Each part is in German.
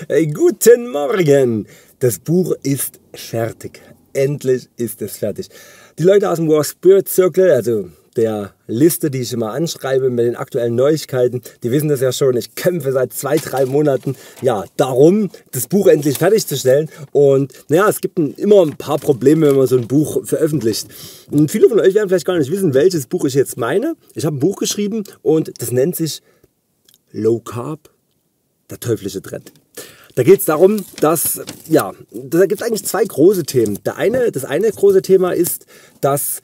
Guten Morgen! Das Buch ist fertig. Endlich ist es fertig. Die Leute aus dem War Spirit Circle, also der Liste, die ich immer anschreibe mit den aktuellen Neuigkeiten, die wissen das ja schon. Ich kämpfe seit 2-3 Monaten darum, das Buch endlich fertigzustellen. Und naja, es gibt immer ein paar Probleme, wenn man so ein Buch veröffentlicht. Und viele von euch werden vielleicht gar nicht wissen, welches Buch ich jetzt meine. Ich habe ein Buch geschrieben und das nennt sich Low Carb, der teuflische Trend. Da geht es darum, dass, da gibt es eigentlich zwei große Themen. Das eine große Thema ist, dass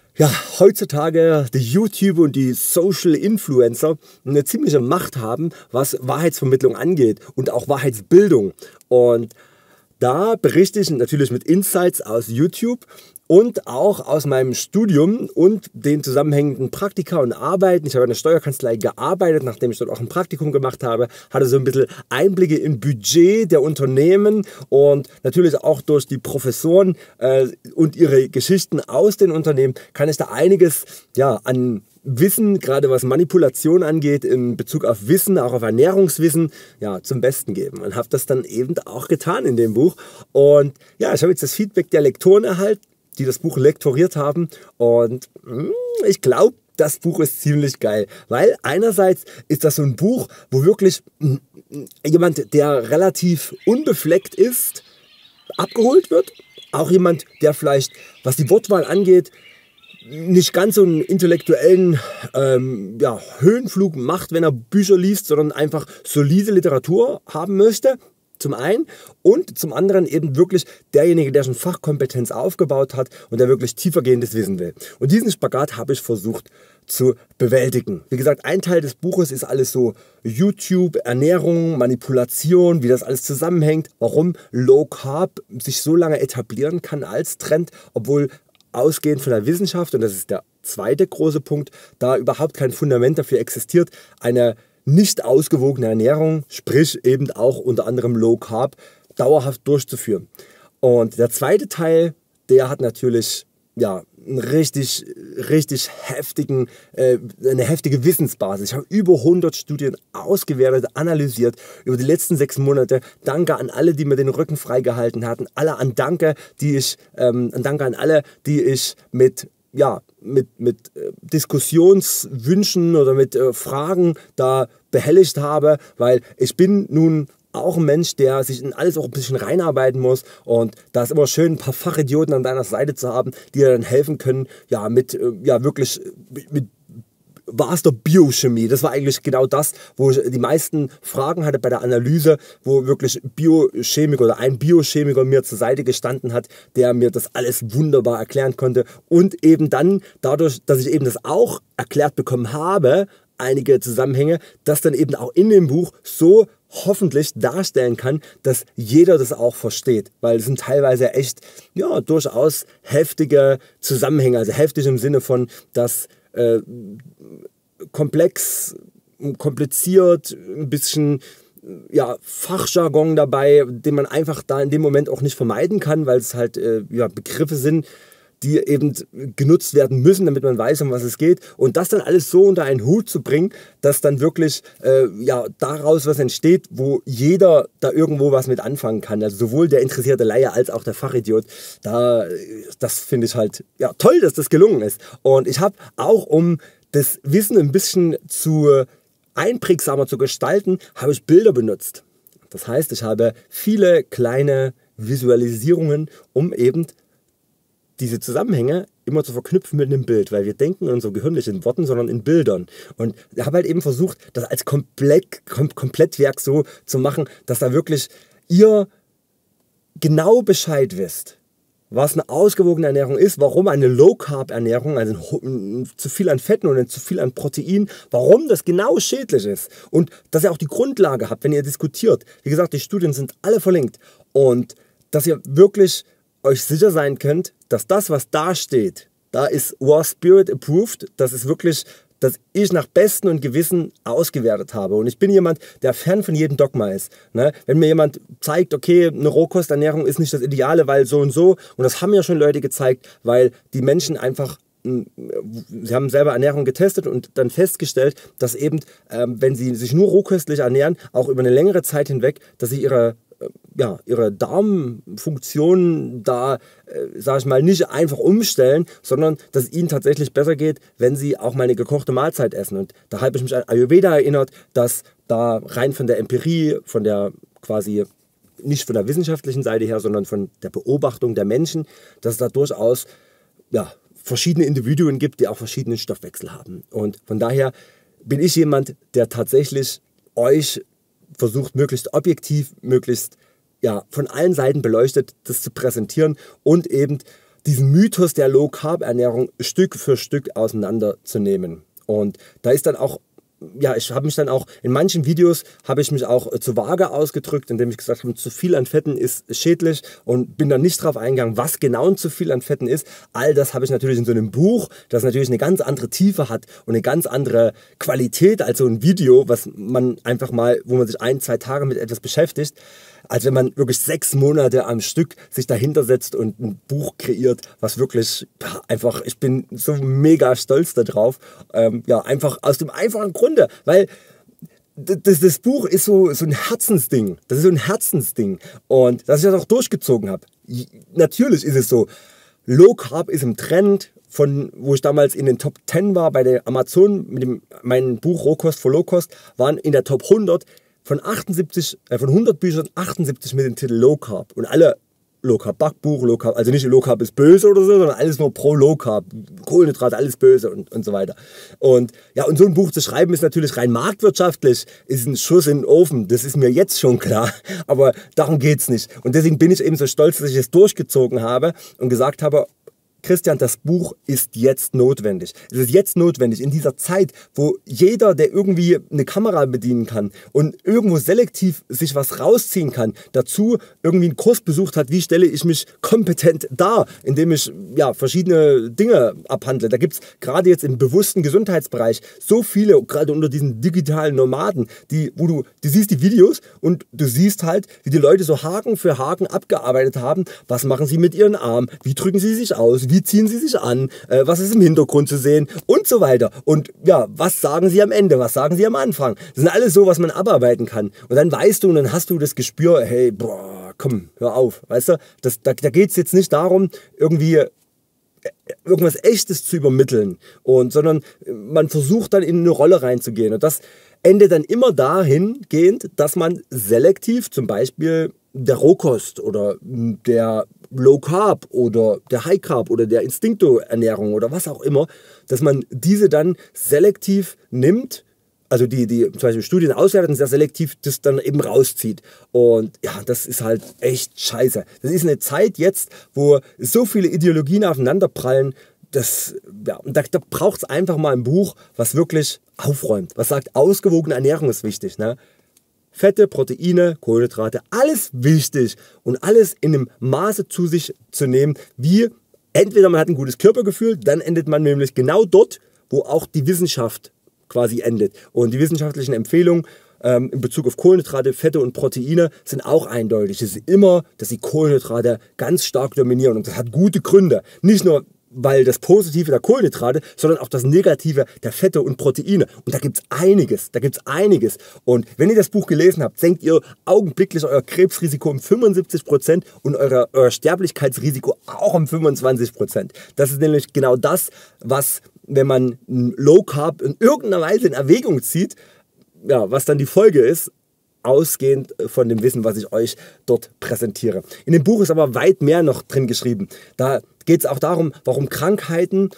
heutzutage die YouTuber und die Social Influencer eine ziemliche Macht haben, was Wahrheitsvermittlung angeht und auch Wahrheitsbildung. Und da berichte ich natürlich mit Insights aus YouTube und auch aus meinem Studium und den zusammenhängenden Praktika und Arbeiten. Ich habe in der Steuerkanzlei gearbeitet, nachdem ich dort auch ein Praktikum gemacht habe, hatte so ein bisschen Einblicke in Budget der Unternehmen und natürlich auch durch die Professoren und ihre Geschichten aus den Unternehmen kann ich da einiges an Wissen, gerade was Manipulation angeht, in Bezug auf Wissen, auch auf Ernährungswissen, zum Besten geben. Und habe das dann eben auch getan in dem Buch. Und ich habe jetzt das Feedback der Lektoren erhalten, die das Buch lektoriert haben. Und ich glaube, das Buch ist ziemlich geil. Weil einerseits ist das so ein Buch, wo wirklich jemand, der relativ unbefleckt ist, abgeholt wird. Auch jemand, der vielleicht, was die Wortwahl angeht, nicht ganz so einen intellektuellen Höhenflug macht, wenn er Bücher liest, sondern einfach solide Literatur haben möchte, zum einen, und zum anderen eben wirklich derjenige, der schon Fachkompetenz aufgebaut hat und der wirklich tiefergehendes Wissen will. Und diesen Spagat habe ich versucht zu bewältigen. Wie gesagt, ein Teil des Buches ist alles so YouTube, Ernährung, Manipulation, wie das alles zusammenhängt, warum Low Carb sich so lange etablieren kann als Trend, obwohl ausgehend von der Wissenschaft, und das ist der zweite große Punkt, da überhaupt kein Fundament dafür existiert, eine nicht ausgewogene Ernährung, sprich eben auch unter anderem Low Carb, dauerhaft durchzuführen. Und der zweite Teil, der hat natürlich einen richtig heftigen, eine heftige Wissensbasis. Ich habe über 100 Studien ausgewertet, analysiert über die letzten 6 Monate. Danke an alle, die mir den Rücken freigehalten hatten. Danke an alle, die ich mit Diskussionswünschen oder mit Fragen da behelligt habe, weil ich bin nun auch ein Mensch, der sich in alles auch ein bisschen reinarbeiten muss, und da ist immer schön, ein paar Fachidioten an deiner Seite zu haben, die dir dann helfen können, mit wahrster Biochemie. Das war eigentlich genau das, wo ich die meisten Fragen hatte bei der Analyse, wo wirklich Biochemiker oder ein Biochemiker mir zur Seite gestanden hat, der mir das alles wunderbar erklären konnte, und eben dann dadurch, dass ich eben das auch erklärt bekommen habe, einige Zusammenhänge, das dann eben auch in dem Buch so hoffentlich darstellen kann, dass jeder das auch versteht, weil es sind teilweise echt durchaus heftige Zusammenhänge, also heftig im Sinne von, dass komplex, kompliziert, ein bisschen Fachjargon dabei, den man einfach da in dem Moment auch nicht vermeiden kann, weil es halt Begriffe sind, die eben genutzt werden müssen, damit man weiß, um was es geht. Und das dann alles so unter einen Hut zu bringen, dass dann wirklich daraus was entsteht, wo jeder da irgendwo was mit anfangen kann. Also sowohl der interessierte Laie als auch der Fachidiot. Das finde ich halt toll, dass das gelungen ist. Und ich habe auch, um das Wissen ein bisschen einprägsamer zu gestalten, habe ich Bilder benutzt. Das heißt, ich habe viele kleine Visualisierungen, um eben diese Zusammenhänge immer zu verknüpfen mit einem Bild, weil wir denken in unserem Gehirn nicht in Worten, sondern in Bildern. Und ich habe halt eben versucht, das als Komplettwerk so zu machen, dass da wirklich ihr genau Bescheid wisst, was eine ausgewogene Ernährung ist, warum eine Low-Carb-Ernährung, also zu viel an Fetten und zu viel an Protein, warum das genau schädlich ist. Und dass ihr auch die Grundlage habt, wenn ihr diskutiert. Wie gesagt, die Studien sind alle verlinkt. Und dass ihr wirklich euch sicher sein könnt, dass das, was da steht, da ist War Spirit approved, das ist wirklich, dass ich nach Besten und Gewissen ausgewertet habe. Und ich bin jemand, der fern von jedem Dogma ist. Ne? Wenn mir jemand zeigt, okay, eine Rohkosternährung ist nicht das Ideale, weil so und so, und das haben ja schon Leute gezeigt, weil die Menschen einfach sie haben selber Ernährung getestet und dann festgestellt, dass eben, wenn sie sich nur rohköstlich ernähren, auch über eine längere Zeit hinweg, dass sie ihre Darmfunktion da, sage ich mal, nicht einfach umstellen, sondern dass es ihnen tatsächlich besser geht, wenn sie auch mal eine gekochte Mahlzeit essen. Und da habe ich mich an Ayurveda erinnert, dass da rein von der Empirie, von der quasi nicht von der wissenschaftlichen Seite her, sondern von der Beobachtung der Menschen, dass es da durchaus verschiedene Individuen gibt, die auch verschiedenen Stoffwechsel haben. Und von daher bin ich jemand, der tatsächlich euch versucht, möglichst objektiv, möglichst von allen Seiten beleuchtet, das zu präsentieren und eben diesen Mythos der Low-Carb-Ernährung Stück für Stück auseinanderzunehmen. Und da ist dann auch, ich habe mich dann auch, in manchen Videos habe ich mich auch zu vage ausgedrückt, indem ich gesagt habe, zu viel an Fetten ist schädlich und bin dann nicht darauf eingegangen, was genau zu viel an Fetten ist. All das habe ich natürlich in so einem Buch, das natürlich eine ganz andere Tiefe hat und eine ganz andere Qualität als so ein Video, was man einfach mal, wo man sich 1-2 Tage mit etwas beschäftigt, als wenn man wirklich 6 Monate am Stück sich dahinter setzt und ein Buch kreiert, was wirklich einfach, ich bin so mega stolz darauf, einfach aus dem einfachen Grunde, weil das Buch ist so ein Herzensding, das ist so ein Herzensding und dass ich das auch durchgezogen habe. Natürlich ist es so, Low Carb ist im Trend, wo ich damals in den Top 10 war bei der Amazon mit meinem Buch Rohkost for Low Cost, waren in der Top 100 von 100 Büchern 78 mit dem Titel Low Carb und alle Low Carb Backbuch, Low Carb, also nicht Low Carb ist böse oder so, sondern alles nur pro Low Carb, Kohlenhydrate, alles böse und so weiter. Und und so ein Buch zu schreiben ist natürlich rein marktwirtschaftlich, ist ein Schuss in den Ofen, das ist mir jetzt schon klar, aber darum geht's nicht. Und deswegen bin ich eben so stolz, dass ich es durchgezogen habe und gesagt habe, Christian, das Buch ist jetzt notwendig. Es ist jetzt notwendig in dieser Zeit, wo jeder, der irgendwie eine Kamera bedienen kann und irgendwo selektiv sich was rausziehen kann, dazu irgendwie einen Kurs besucht hat, wie stelle ich mich kompetent dar, indem ich verschiedene Dinge abhandle. Da gibt es gerade jetzt im bewussten Gesundheitsbereich so viele, gerade unter diesen digitalen Nomaden, wo du siehst die Videos und du siehst halt, wie die Leute so Haken für Haken abgearbeitet haben. Was machen sie mit ihren Armen? Wie drücken sie sich aus? Wie ziehen sie sich an? Was ist im Hintergrund zu sehen? Und so weiter. Und was sagen sie am Ende? Was sagen sie am Anfang? Das sind alles so, was man abarbeiten kann. Und dann weißt du und dann hast du das Gespür, hey, komm, hör auf. Weißt du, da geht es jetzt nicht darum, irgendwie irgendwas Echtes zu übermitteln, sondern man versucht dann in eine Rolle reinzugehen. Und das endet dann immer dahingehend, dass man selektiv zum Beispiel der Rohkost oder der Low Carb oder der High Carb oder der Instinkto-Ernährung oder was auch immer, dass man diese dann selektiv nimmt, also die zum Beispiel Studien auswerten, sehr selektiv das dann eben rauszieht. Und das ist halt echt scheiße. Das ist eine Zeit jetzt, wo so viele Ideologien aufeinanderprallen, da braucht es einfach mal ein Buch, was wirklich aufräumt, was sagt, ausgewogene Ernährung ist wichtig, ne? Fette, Proteine, Kohlenhydrate, alles wichtig und alles in einem Maße zu sich zu nehmen, wie entweder man hat ein gutes Körpergefühl, dann endet man nämlich genau dort, wo auch die Wissenschaft quasi endet. Und die wissenschaftlichen Empfehlungen in Bezug auf Kohlenhydrate, Fette und Proteine sind auch eindeutig. Es ist immer, dass die Kohlenhydrate ganz stark dominieren und das hat gute Gründe. Nicht nur weil das Positive der Kohlenhydrate, sondern auch das Negative der Fette und Proteine. Und da gibt es einiges, Und wenn ihr das Buch gelesen habt, senkt ihr augenblicklich euer Krebsrisiko um 75% und euer Sterblichkeitsrisiko auch um 25%. Das ist nämlich genau das, was, wenn man Low Carb in irgendeiner Weise in Erwägung zieht, was dann die Folge ist, ausgehend von dem Wissen, was ich euch dort präsentiere. In dem Buch ist aber weit mehr noch drin geschrieben. Da geht es auch darum, warum Krankheiten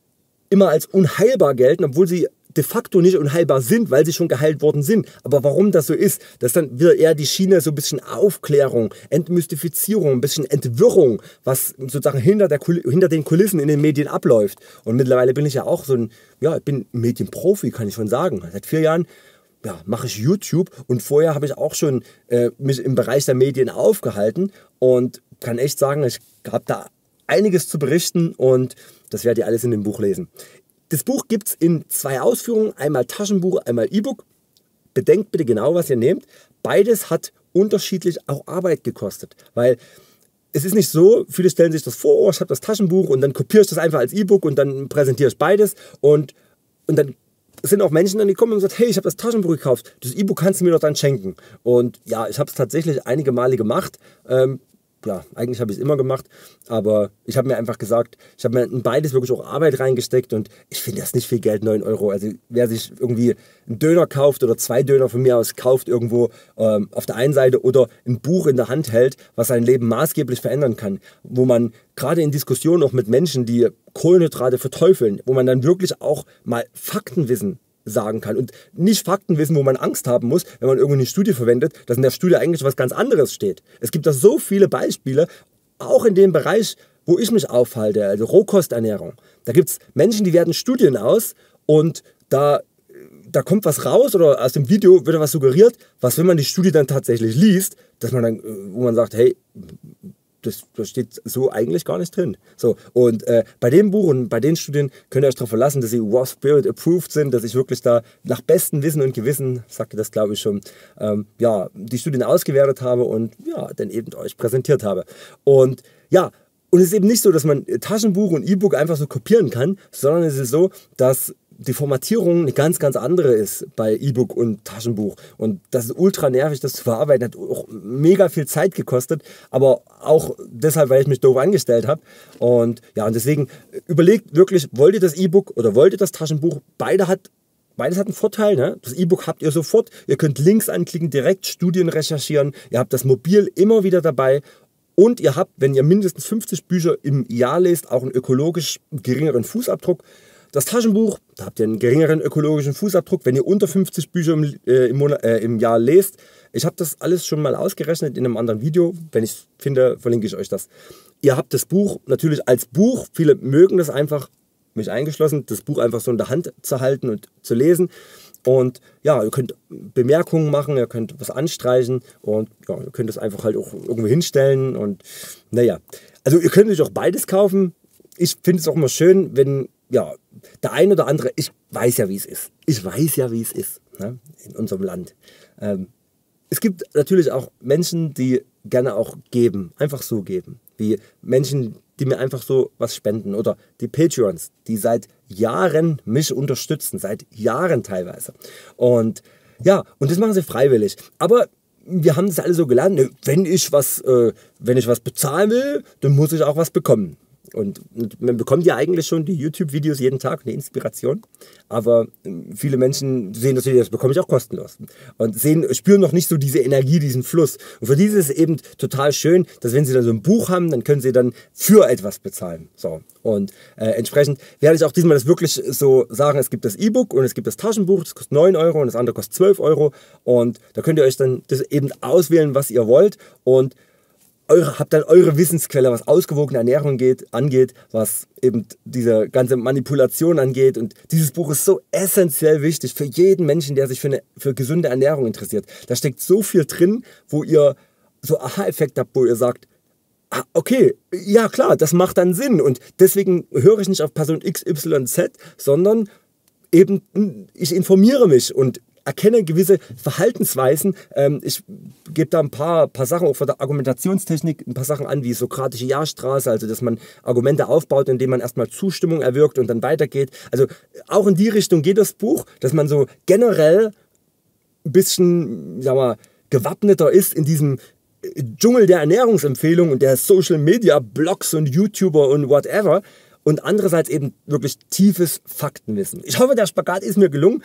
immer als unheilbar gelten, obwohl sie de facto nicht unheilbar sind, weil sie schon geheilt worden sind. Aber warum das so ist, das ist dann wieder eher die Schiene, so ein bisschen Aufklärung, Entmystifizierung, ein bisschen Entwirrung, was sozusagen hinter den Kulissen in den Medien abläuft. Und mittlerweile bin ich ja auch ich bin Medienprofi, kann ich schon sagen. Seit 4 Jahren mache ich YouTube und vorher habe ich auch schon mich im Bereich der Medien aufgehalten und kann echt sagen, ich habe da einiges zu berichten und das werdet ihr alles in dem Buch lesen. Das Buch gibt es in 2 Ausführungen, einmal Taschenbuch, einmal E-Book. Bedenkt bitte genau, was ihr nehmt. Beides hat unterschiedlich auch Arbeit gekostet, weil es ist nicht so, viele stellen sich das vor, oh, ich habe das Taschenbuch und dann kopiere ich das einfach als E-Book und dann präsentiere ich beides und dann sind auch Menschen, die kommen und sagen, hey, ich habe das Taschenbuch gekauft, das E-Book kannst du mir doch dann schenken. Und ja, ich habe es tatsächlich einige Male gemacht. Ja, eigentlich habe ich es immer gemacht, aber ich habe mir einfach gesagt, ich habe mir in beides wirklich auch Arbeit reingesteckt und ich finde das nicht viel Geld, 9 Euro. Also wer sich irgendwie einen Döner kauft oder 2 Döner von mir aus kauft irgendwo auf der einen Seite oder ein Buch in der Hand hält, was sein Leben maßgeblich verändern kann, wo man gerade in Diskussionen auch mit Menschen, die Kohlenhydrate verteufeln, wo man dann wirklich auch mal Faktenwissen sagen kann und nicht Fakten wissen, wo man Angst haben muss, wenn man irgendwie eine Studie verwendet, dass in der Studie eigentlich was ganz anderes steht. Es gibt da so viele Beispiele, auch in dem Bereich, wo ich mich aufhalte, also Rohkosternährung. Da gibt es Menschen, die werten Studien aus und da kommt was raus oder aus dem Video wird was suggeriert, was, wenn man die Studie dann tatsächlich liest, dass man dann, wo man sagt, hey, das steht so eigentlich gar nicht drin. So, und bei dem Buch und bei den Studien könnt ihr euch darauf verlassen, dass sie Raw Spirit approved sind, dass ich wirklich da nach bestem Wissen und Gewissen, sagte das glaube ich schon, ja, die Studien ausgewertet habe und ja, dann eben euch präsentiert habe. Und ja, und es ist eben nicht so, dass man Taschenbuch und E-Book einfach so kopieren kann, sondern es ist so, dass die Formatierung eine ganz, ganz andere ist bei E-Book und Taschenbuch. Und das ist ultra nervig, das zu verarbeiten. Hat auch mega viel Zeit gekostet, aber auch deshalb, weil ich mich doof angestellt habe. Und ja, und deswegen überlegt wirklich, wollt ihr das E-Book oder wollt ihr das Taschenbuch? Beides hat einen Vorteil. Ne? Das E-Book habt ihr sofort. Ihr könnt Links anklicken, direkt Studien recherchieren. Ihr habt das mobil immer wieder dabei. Und ihr habt, wenn ihr mindestens 50 Bücher im Jahr lest, auch einen ökologisch geringeren Fußabdruck. Das Taschenbuch, da habt ihr einen geringeren ökologischen Fußabdruck, wenn ihr unter 50 Bücher im Jahr lest. Ich habe das alles schon mal ausgerechnet in einem anderen Video. Wenn ich es finde, verlinke ich euch das. Ihr habt das Buch natürlich als Buch. Viele mögen das einfach, mich eingeschlossen, das Buch einfach so in der Hand zu halten und zu lesen. Und ja, ihr könnt Bemerkungen machen, ihr könnt was anstreichen und ja, ihr könnt es einfach halt auch irgendwo hinstellen. Und naja, also ihr könnt euch auch beides kaufen. Ich finde es auch immer schön, wenn ja, der eine oder andere, ich weiß ja, wie es ist. Ich weiß ja, wie es ist, ne, in unserem Land. Es gibt natürlich auch Menschen, die gerne auch geben, einfach so geben. Wie Menschen, die mir einfach so was spenden. Oder die Patreons, die seit Jahren mich unterstützen, seit Jahren teilweise. Und ja, und das machen sie freiwillig. Aber wir haben das alle so gelernt, wenn ich was bezahlen will, dann muss ich auch was bekommen. Und man bekommt ja eigentlich schon die YouTube-Videos jeden Tag, eine Inspiration. Aber viele Menschen sehen das bekomme ich auch kostenlos. Und spüren noch nicht so diese Energie, diesen Fluss. Und für diese ist es eben total schön, dass wenn sie dann so ein Buch haben, dann können sie dann für etwas bezahlen. So. Und entsprechend werde ich auch diesmal das wirklich so sagen, es gibt das E-Book und es gibt das Taschenbuch, das kostet 9 Euro und das andere kostet 12 Euro. Und da könnt ihr euch dann das eben auswählen, was ihr wollt. Und habt dann eure Wissensquelle, was ausgewogene Ernährung angeht, was eben diese ganze Manipulation angeht. Und dieses Buch ist so essentiell wichtig für jeden Menschen, der sich für gesunde Ernährung interessiert. Da steckt so viel drin, wo ihr so Aha-Effekt habt, wo ihr sagt, ah, okay, ja klar, das macht dann Sinn. Und deswegen höre ich nicht auf Person XYZ, sondern eben ich informiere mich und erkenne gewisse Verhaltensweisen. Ich gebe da ein paar Sachen auch von der Argumentationstechnik, ein paar Sachen an, wie sokratische Ja-Straße, also dass man Argumente aufbaut, indem man erstmal Zustimmung erwirkt und dann weitergeht. Also auch in die Richtung geht das Buch, dass man so generell ein bisschen, sagen wir mal, gewappneter ist in diesem Dschungel der Ernährungsempfehlungen und der Social-Media-Blogs und YouTuber und whatever. Und andererseits eben wirklich tiefes Faktenwissen. Ich hoffe, der Spagat ist mir gelungen.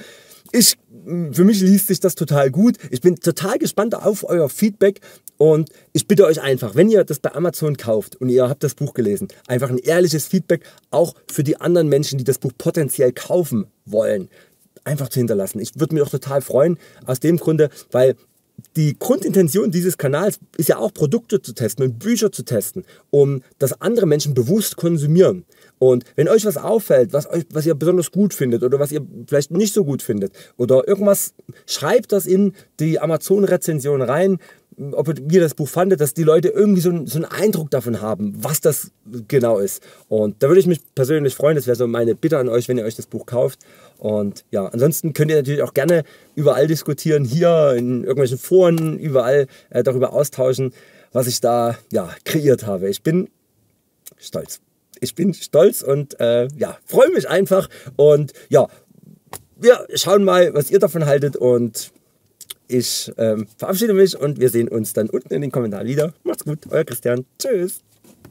Für mich liest sich das total gut. Ich bin total gespannt auf euer Feedback und ich bitte euch einfach, wenn ihr das bei Amazon kauft und ihr habt das Buch gelesen, einfach ein ehrliches Feedback auch für die anderen Menschen, die das Buch potenziell kaufen wollen, einfach zu hinterlassen. Ich würde mich auch total freuen, aus dem Grunde, weil die Grundintention dieses Kanals ist ja auch, Produkte zu testen und Bücher zu testen, um dass andere Menschen bewusst konsumieren. Und wenn euch was auffällt, was ihr besonders gut findet oder was ihr vielleicht nicht so gut findet oder irgendwas, schreibt das in die Amazon-Rezension rein, wie ihr das Buch fandet, dass die Leute irgendwie so einen Eindruck davon haben, was das genau ist. Und da würde ich mich persönlich freuen, das wäre so meine Bitte an euch, wenn ihr euch das Buch kauft. Und ja, ansonsten könnt ihr natürlich auch gerne überall diskutieren, hier in irgendwelchen Foren, überall darüber austauschen. was ich da kreiert habe. Ich bin stolz. Ich bin stolz und freue mich einfach. Und ja, wir schauen mal, was ihr davon haltet. Und ich verabschiede mich und wir sehen uns dann unten in den Kommentaren wieder. Macht's gut, euer Christian. Tschüss.